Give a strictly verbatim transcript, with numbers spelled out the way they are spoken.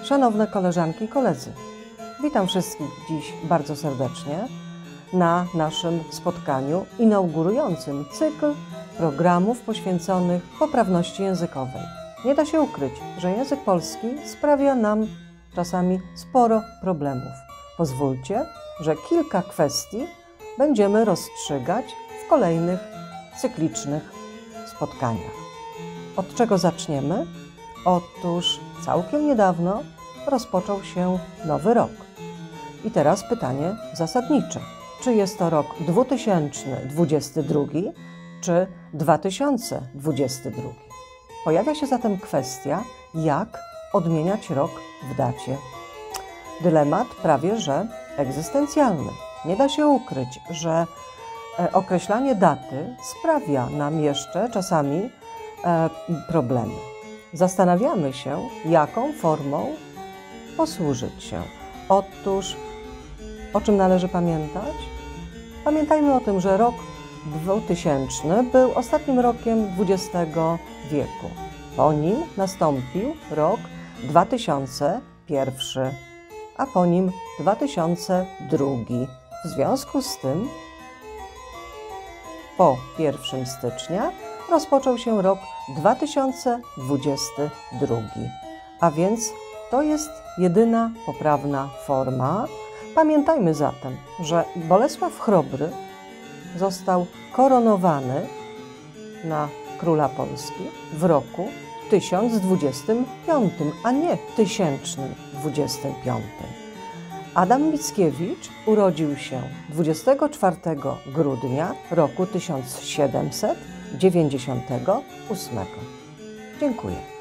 Szanowne koleżanki i koledzy, witam wszystkich dziś bardzo serdecznie na naszym spotkaniu inaugurującym cykl programów poświęconych poprawności językowej. Nie da się ukryć, że język polski sprawia nam czasami sporo problemów. Pozwólcie, że kilka kwestii będziemy rozstrzygać w kolejnych cyklicznych spotkaniach. Od czego zaczniemy? Otóż całkiem niedawno rozpoczął się nowy rok. I teraz pytanie zasadnicze. Czy jest to rok dwa tysiące dwudziesty drugi czy dwa tysiące dwudziesty drugi? Pojawia się zatem kwestia, jak odmieniać rok w dacie. Dylemat prawie że egzystencjalny. Nie da się ukryć, że określanie daty sprawia nam jeszcze czasami problemy. Zastanawiamy się, jaką formą posłużyć się. Otóż, o czym należy pamiętać? Pamiętajmy o tym, że rok dwutysięczny był ostatnim rokiem dwudziestego wieku. Po nim nastąpił rok dwa tysiące pierwszy, a po nim dwa tysiące drugi. W związku z tym po pierwszego stycznia rozpoczął się rok dwa tysiące dwudziesty drugi, a więc to jest jedyna poprawna forma. Pamiętajmy zatem, że Bolesław Chrobry został koronowany na króla Polski w roku tysiąc dwudziestym piątym, a nie tysiąc dwudziestym piątym. Adam Mickiewicz urodził się dwudziestego czwartego grudnia roku tysiąc siedemset dziewięćdziesiątego ósmego. Dziękuję.